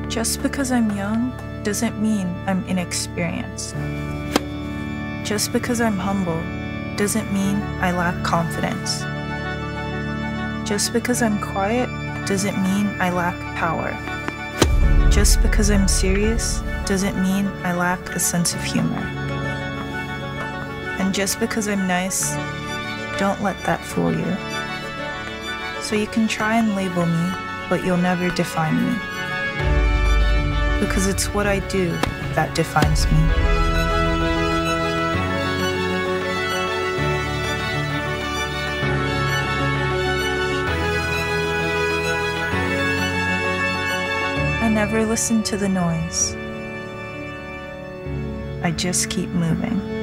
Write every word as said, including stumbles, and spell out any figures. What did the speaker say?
Just because I'm young doesn't mean I'm inexperienced. Just because I'm humble doesn't mean I lack confidence. Just because I'm quiet doesn't mean I lack power. Just because I'm serious doesn't mean I lack a sense of humor. And just because I'm nice, don't let that fool you. So you can try and label me, but you'll never define me. Because it's what I do that defines me. I never listen to the noise. I just keep moving.